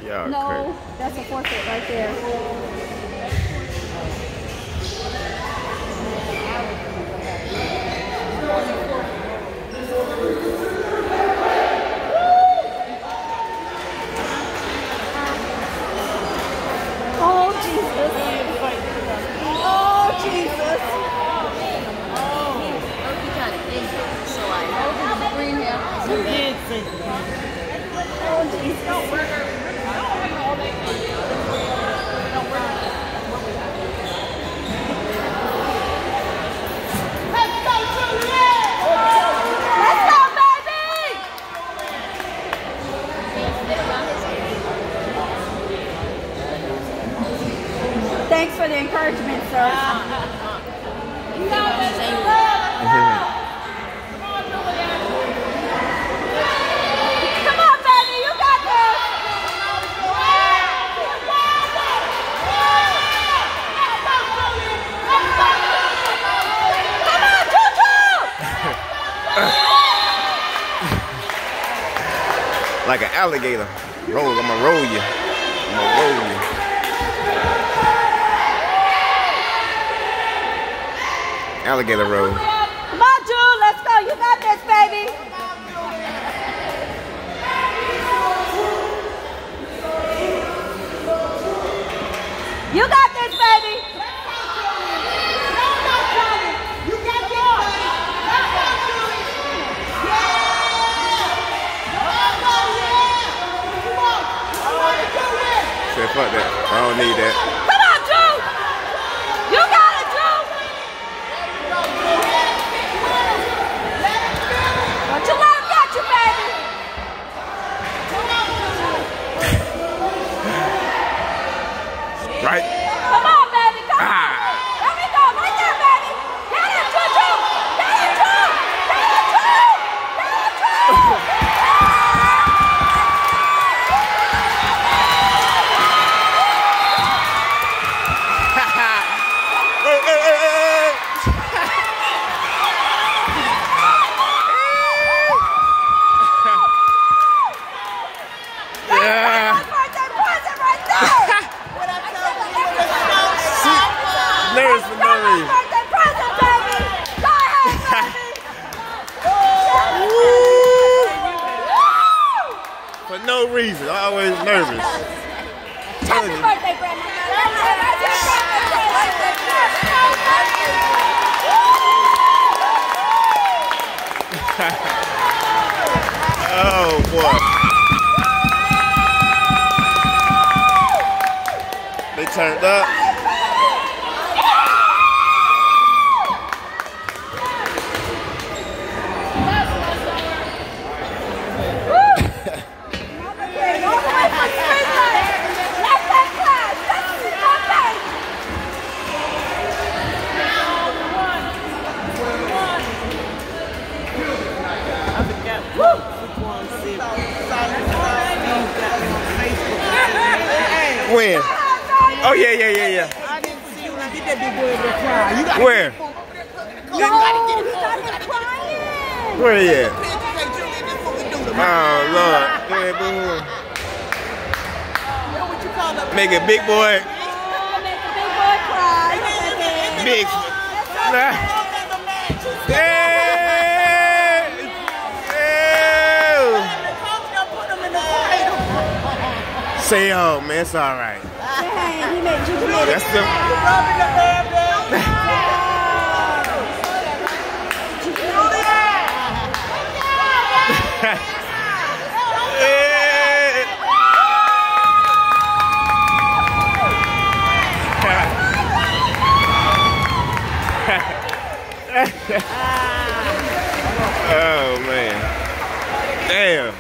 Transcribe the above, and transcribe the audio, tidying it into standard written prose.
Y'all No, crazy. that's a forfeit right there. Oh, Jesus. Oh, Jesus. You got it in here, so I bring him. Oh, Jesus. Let's go, baby! Thanks for the encouragement, sir. Come on, baby, you got this. Come on, choo-choo! Like an alligator. Roll, I'm gonna roll you. I'm gonna roll you. Alligator roll. Come on, Drew, let's go. You got this, baby. You got this, baby. Say fuck that. I don't need that. Come on, Drew. You got it, Drew. Don't you let him get you, baby. Right? Come on, baby. Come on. There we go. Right there, baby. Get it, Drew. Get it, Drew. Get it, Drew. Get it, Drew. For no reason, always nervous. Happy birthday, Brandon. Oh boy. They turned up. When? Oh yeah. I didn't see you when I did that big boy in the crowd. You got Where? No, he started crying. Where he at? Oh, Oh Lord. Yeah, boo. what you call that? Make a big boy. Oh, make the big boy cry. Big. Say, oh man, it's all right. Hey, he made you made it. That's the. Oh man. Damn.